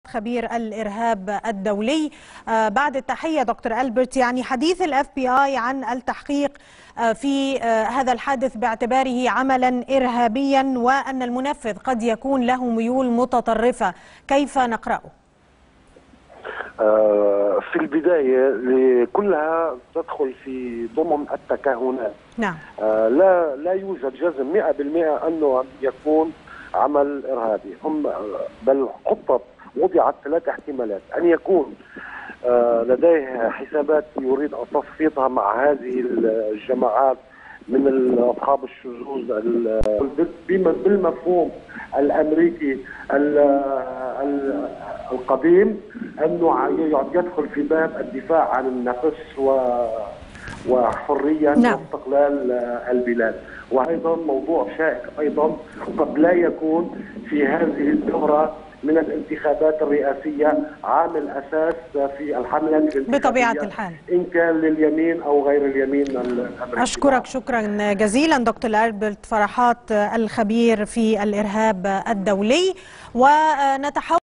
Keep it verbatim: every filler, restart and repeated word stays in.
خبير الإرهاب الدولي. آه بعد التحية دكتور ألبرت، يعني حديث الاف بي اي عن التحقيق آه في آه هذا الحادث باعتباره عملا إرهابيا وأن المنفذ قد يكون له ميول متطرفة، كيف نقرأه؟ آه في البداية كلها تدخل في ضمن التكهنات. نعم. آه لا لا يوجد جزم مئة بالمئة أنه يكون عمل إرهابي، هم بل خطط وضعت ثلاث احتمالات: أن يكون آه لديه حسابات يريد تصفيتها مع هذه الجماعات من أصحاب الشذوذ بالمفهوم الأمريكي القديم، أنه يدخل في باب الدفاع عن النفس وحرية نعم. واستقلال البلاد. وأيضا موضوع شائك أيضا قد لا يكون في هذه الدورة من الانتخابات الرئاسية عامل أساس في الحملة الانتخابية بطبيعة الحال، إن كان لليمين أو غير اليمين الأمريكي. أشكرك شكرا جزيلا دكتور ألبرت فرحات، الخبير في الإرهاب الدولي. ونتحول